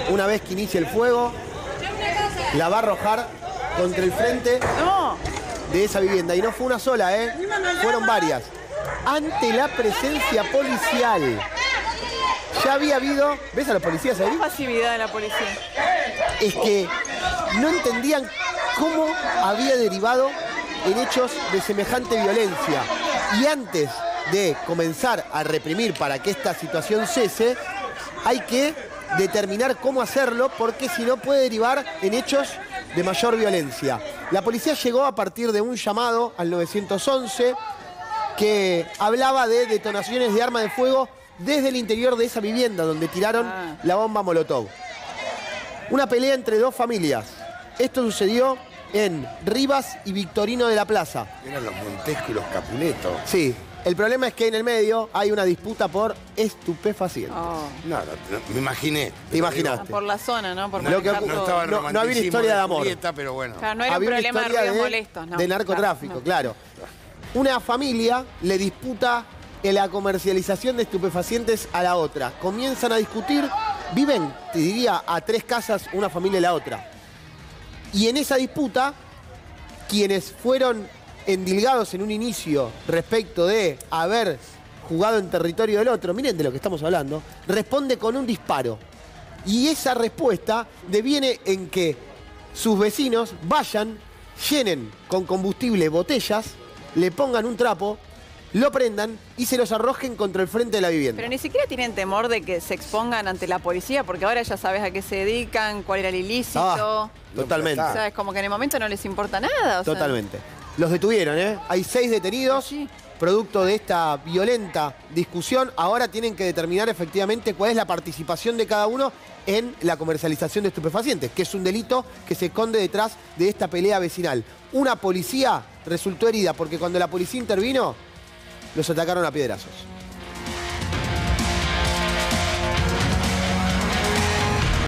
una vez que inicie el fuego, la va a arrojar contra el frente de esa vivienda. Y no fue una sola, fueron varias. Ante la presencia policial. Ya había habido... ¿Ves a los policías ahí? ¿Qué pasividad de la policía? Es que no entendían cómo había derivado en hechos de semejante violencia. Y antes de comenzar a reprimir para que esta situación cese, hay que determinar cómo hacerlo, porque si no puede derivar en hechos de mayor violencia. La policía llegó a partir de un llamado al 911 que hablaba de detonaciones de arma de fuego desde el interior de esa vivienda donde tiraron la bomba Molotov. Una pelea entre dos familias. Esto sucedió en Rivas y Victorino de la Plaza. Eran los Montesco y los Capuleto. Sí. El problema es que en el medio hay una disputa por estupefacientes. No, me imaginé. Te imaginaste. Por la zona, ¿no? Por Lo que manejar todo. estaba el no había una romanticismo historia de amor. Julieta, pero bueno. Claro, no era un Había una problema de historia ruidos molestos, ¿no? de narcotráfico, claro. Una familia le disputa la comercialización de estupefacientes a la otra. Comienzan a discutir, viven, te diría, a 3 casas una familia y la otra. Y en esa disputa, quienes fueron endilgados en un inicio respecto de haber jugado en territorio del otro, miren de lo que estamos hablando, responde con un disparo. Y esa respuesta deviene en que sus vecinos vayan, llenen con combustible botellas, le pongan un trapo, lo prendan y se los arrojen contra el frente de la vivienda. Pero ni siquiera tienen temor de que se expongan ante la policía, porque ahora ya sabes a qué se dedican, cuál era el ilícito. Totalmente. O sea, es como que en el momento no les importa nada. O sea. Totalmente. Los detuvieron, Hay 6 detenidos. Sí. Producto de esta violenta discusión. Ahora tienen que determinar efectivamente cuál es la participación de cada uno en la comercialización de estupefacientes, que es un delito que se esconde detrás de esta pelea vecinal. Una policía resultó herida porque cuando la policía intervino, los atacaron a piedrazos.